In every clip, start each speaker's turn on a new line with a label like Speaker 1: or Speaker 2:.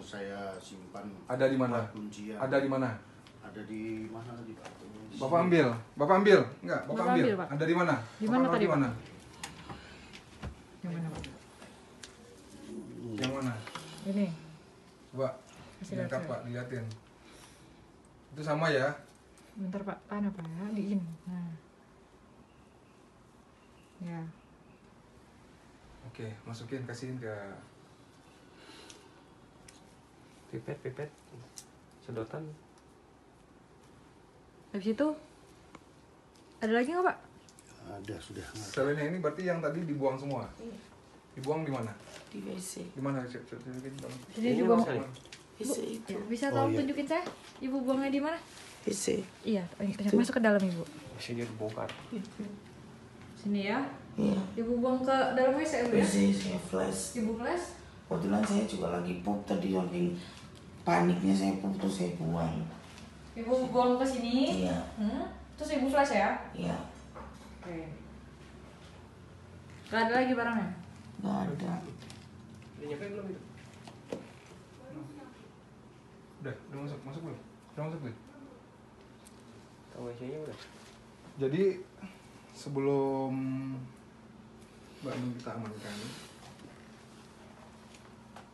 Speaker 1: saya simpan.
Speaker 2: Ada di mana?
Speaker 1: Kuncian.
Speaker 2: Ada di mana?
Speaker 1: Ada di mana tadi Pak?
Speaker 2: Bapak ambil. Bapak ambil? Enggak, Bapak ambil.
Speaker 3: Pak.
Speaker 2: Ada di mana?
Speaker 3: Di mana tadi,
Speaker 2: di mana?
Speaker 3: Yang mana, Pak?
Speaker 2: Yang mana?
Speaker 3: Ini.
Speaker 2: Coba
Speaker 3: Kasih
Speaker 2: diangkat
Speaker 3: lihat,
Speaker 2: Pak, dilihatin. Itu sama ya?
Speaker 3: Bentar Pak, tahan apa ya? Diin. Nah. Ya.
Speaker 2: Oke, masukin, kasihin ke
Speaker 4: pipet sedotan.
Speaker 3: Habis itu ada lagi nggak Pak?
Speaker 1: Ada sudah.
Speaker 2: selainnya ini berarti yang tadi dibuang semua?
Speaker 5: Iya.
Speaker 2: Dibuang di mana?
Speaker 5: Di WC.
Speaker 2: Di mana?
Speaker 3: Jadi dibuang.
Speaker 5: WC itu.
Speaker 3: Ya, bisa tolong tunjukin saya? Ibu buangnya di mana?
Speaker 5: WC.
Speaker 3: Iya, masuk ke dalam Ibu.
Speaker 4: Masih dia dibongkar.
Speaker 3: Sini ya.
Speaker 5: Iya.
Speaker 3: Ibu buang ke dalam WC Ibu ya?
Speaker 5: WC saya flash.
Speaker 3: Ibu flash.
Speaker 5: Kebetulan saya juga lagi pup tadi, saking paniknya saya pup terus saya buang.
Speaker 3: Ibu buang ke sini.
Speaker 5: Iya.
Speaker 3: Terus Ibu flash ya?
Speaker 5: Iya.
Speaker 3: Oke. Gak ada lagi barangnya?
Speaker 5: Nggak ada.
Speaker 4: Udah nyampe belum itu?
Speaker 2: Udah masuk belum? Udah masuk belum?
Speaker 4: Tahu WC-nya udah.
Speaker 2: Jadi sebelum Mbak Nun kita amankan,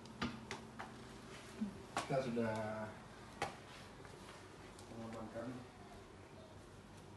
Speaker 2: kita sudah mengamankan